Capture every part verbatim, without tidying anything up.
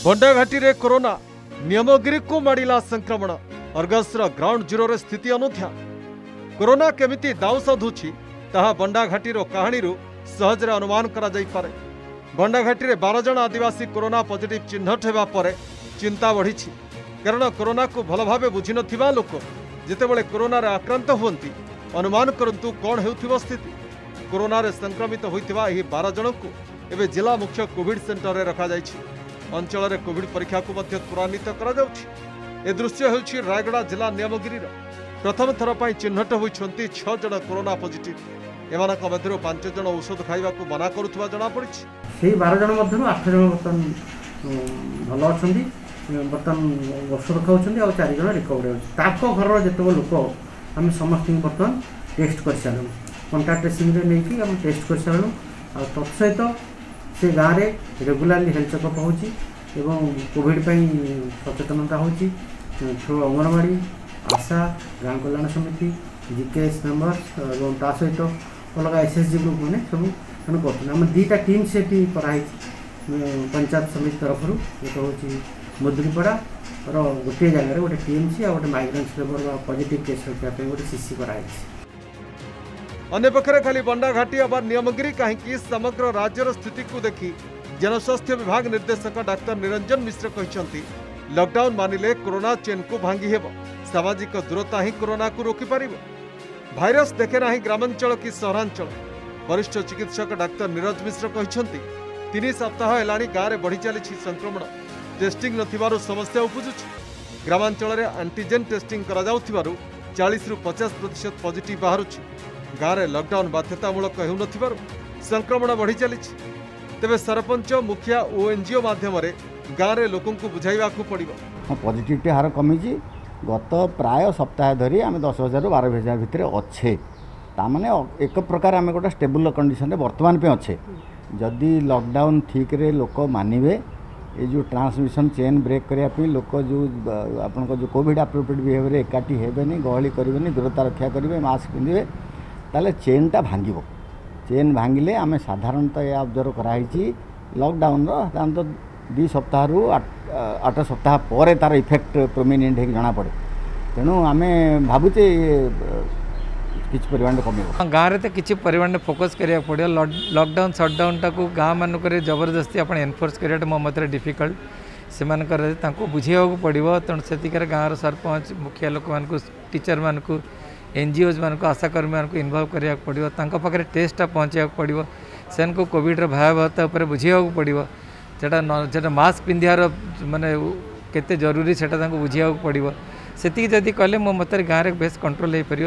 बंडाघाटी रे कोरोना नियमगिरी को माडिला संक्रमण अर्गसर ग्राउंड जीरो रे स्थिति अनुध्यान कोरोना केमिति दाउ साधुछि ताहा बंडाघाटीर कहानी सहजरे अनुमान करा जाई पारे। बंडाघाटी रे बारह जन आदिवासी कोरोना पॉजिटिव चिन्हट हेबा परे चिंता बढ़िछि कारण कोरोना को भल भाबे बुझि नथिबा लोक जेतेबेले कोरोना रे आक्रांत हुअंती अनुमान करंतु कोन हेउथिबो स्थिति। कोरोना रे संक्रमित होइतिबा एही बारह जन को एबे जिला मुख्य कोविड सेंटर रे रखा जाइछि। अंचल रे कोविड परीक्षा को मध्य त्वरान्वित करा जाउछि। ए दृश्य हेउछि रायगड़ा जिला नियमगिरी प्रथम थर पर चिन्हट होइछन्ती छह जन कोरोना पॉजिटिव। एमानक मध्यरु पांच जन औषध खाइबा को मना करुथुवा जणा पड़िछि। सेही बारह जन मध्यरु आठ जन बर्तन भलो अछन्ती बर्तन औषध खाउछन्ती आ चार जन रिकवरी होछि। ताको घर जेतबो लोक हम समस्त बर्तन टेस्ट कर सारू कंटाक्ट ट्रेसिंग रे नेकी हम टेस्ट कर सारू आ तत्सहित से गाँव में रेगुलारली हेल्थ चेकअप होची एवं कोविड सचेतनता होची। अंगनवाड़ी आशा गाँव कल्याण समिति जीकेएस मेम्बर्स और ता सहित अलग एसएसजी ग्रुप मैंने सब कर दुईटा टीम से कराई पंचायत समिति तरफ एक हूँ मुद्रीपड़ा और गोटे जगह गोटे टीएमसी और गोटे माइग्रेंट्स लेबर पॉजिटिव केस रखापी गोटे सीसी कराई। अन्य पक्षरे खाली बंडाघाटी अबा नियमगिरी कहीं समग्र राज्यर स्थिति को देखी जनस्वास्थ्य विभाग निर्देशक डाक्तर निरंजन मिश्र कहते लॉकडाउन मानिले कोरोना चेन को भांगी हेब। सामाजिक दूरता ही कोरोना को रोकी पारिबो। भाइरस देखे ना ग्रामांचल कि सहरांचल। वरिष्ठ चिकित्सक डाक्तर नीरज मिश्र कहते तीन सप्ताह एलाणी गाँव में बढ़ी चली संक्रमण टेस्टिंग नथिबारु समस्या उपजुछि। ग्रामांचल में एंटीजेन टेस्टिंग करा जाउथिबारु चालीस रु पचास प्रतिशत पॉजिटिव बाहरुछि। गाँव में लॉकडाउन बाध्यतामूलक हेउनथिबारु संक्रमण बढ़ी चली। तेबे सरपंच मुखिया और एनजीओ माध्यम गाँव में लोक बुझाइबा पड़िबो। पॉजिटिविटी हार कमी गत प्राय सप्ताह धरी आम दस हजार बारह हजार भितर अच्छे ताने एक प्रकार आम गोटे स्टेबल कंडीशन रे वर्तमान पे अच्छे। जदि लॉकडाउन ठीक रे लोक मानिबे ये जो ट्रांसमिशन चेन ब्रेक करने लोक जो आपण जो कोविड अप्रोप्रिएट बिहेवियर एकाठी हेबेनी गहली करेंगे दूरता रक्षा करेंगे मास्क पिंधे ताले चेन टा भांगिबो। चेन भांगिले आम साधारणतः या ऑब्जर्व कराई लॉकडाउन रो दुई सप्ताह रु आठ सप्ताह पर तार इफेक्ट प्रोमिनेंट हो जना पड़े। तेणु आम भावुचे किसी परिमाण कम गाँव में तो किसी परिमाण फोकस करा पड़ो। लॉकडाउन सटडाउन टाक गाँव मानक जबरदस्ती आप एनफोर्स करा मो मत डिफिकल्ट से बुझे पड़ो। तेणु से गाँव सरपंच मुखिया लोक मान टीचर मान एनजीओज मान आशाकर्मी मान इनवल्व करा पड़ो। पाखे टेस्टा पहुँचा पड़ो। से कोविड भयावहता बुझे पड़ो। जेटा जेटा मास्क पिंधार माने केते जरूरी सेटा तांको बुझिया पड़ो। सेति जदि कले मो मत गाँव में बेस कंट्रोल हो पार।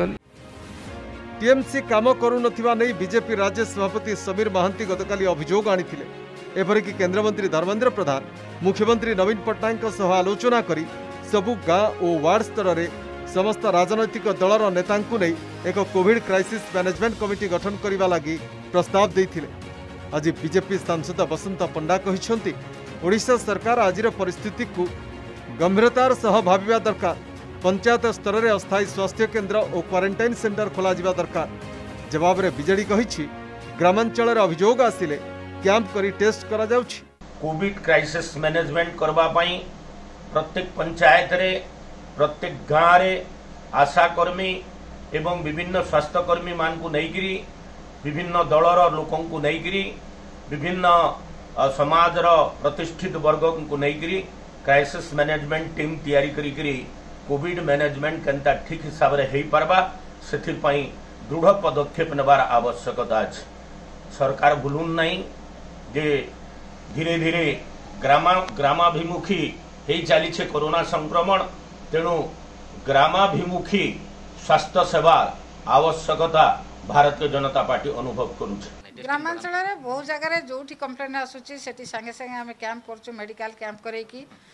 टीएमसी काम करू नथिबा नै बीजेपी राज्य सभापति समीर महांती गतकाली अभियोग आनिथिले। एपरिक केंद्रमंत्री धर्मेंद्र प्रधान मुख्यमंत्री नवीन पट्टनायक सह आलोचना करी सबु गाँ और वार्ड स्तर में समस्त राजनैतिक दलर नेतांकु नै एक कोविड क्राइसिस मैनेजमेंट कमिटी गठन करने लगी प्रस्ताव देथिले। आज बीजेपी सांसद बसंत पंडा कहिसंती ओडिशा सरकार आजिर परिस्थिति को गंभीरतार सह भाविबा दरकार। पंचायत स्तर में अस्थायी स्वास्थ्य केन्द्र और क्वारंटाइन सेंटर खोल दरकार। जवाब रे बीजेडी कहिछि ग्रामांचल अभियोग आसिले कैंप करी टेस्ट करा जाउछि। कोविड क्राइसिस मैनेजमेंट करबा पई प्रत्येक पंचायत रे प्रत्येक गाँव रे आशाकर्मी एवं विभिन्न स्वास्थ्यकर्मी मान को नैकरी विभिन्न दलर लोकों को नैकरी विभिन्न समाज प्रतिष्ठित वर्ग को नैकरी क्राइसिस मैनेजमेंट टीम तैयारी करी कोविड मैनेजमेंट केनता ठीक हिसाब रे हेई पारबा से दृढ़ पदक्षेप नेबार आवश्यकता अछि। सरकार भूलुन नहीं जे धीरे धीरे ग्रामा ग्रामाभिमुखी हेई चली छे कोरोना संक्रमण। तेणु ग्रामाभिमुखी स्वास्थ्य सेवा आवश्यकता भारतीय जनता पार्टी अनुभव करुचे। ग्रामांचल बहुत जगह जो कंप्लेन आसूची सेठी संगे संगे आम कैंप कर मेडिकल कैंप करके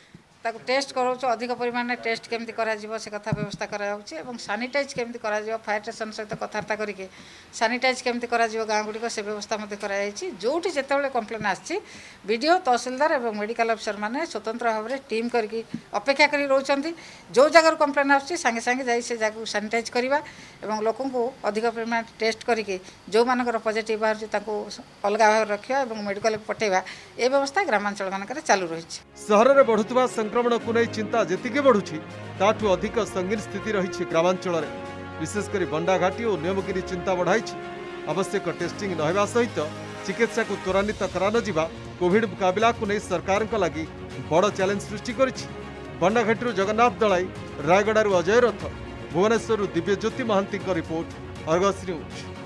ताकू टेस्ट कराऊँ अधिक परिमाण में टेस्ट केमती करा से कथा व्यवस्था करा सानिटाइज केमती करा फायर स्टेशन सहित कथबार्ता करके सानिटाइज केमती करा गाँ गुड़िक से व्यवस्था जोटी जिते कंप्लेन आसी बीडीओ तहसिलदार और मेडिकल अफिसर मैंने स्वतंत्र भाव में टीम करके अपेक्षा कर रोचंती जो जगह कंप्लेन आसे सांगे सांगे जाई से जगह सानिटाइज करवा और लोक अधिक परिमाण टेस्ट करके जो मानकर पॉजिटिव बाहर अलग भाव रखा और मेडिकल पठेवा ये व्यवस्था ग्रामांचल मानक चालू रही। सहर में बढ़ुवा संक्रमण को नहीं चिंता जेतिके बढ़ुछि ताठू अधिक संगीन स्थिति रही ग्रामांचल में विशेषकर बंडाघाटी और नियमगिरी चिंता बढ़ाई। आवश्यक टेस्टिंग नहवा सहित चिकित्सा को त्वरान्वित करा न जिबा कोविड मुकाबला को नहीं सरकार लगी बड़ चैलेंज सृष्टि करिछि। बंडाघाटी जगन्नाथ दलाई, रायगड़ारू Ajay Rath, Bhubaneswar Dibyajyoti Mahanty report, Argus news.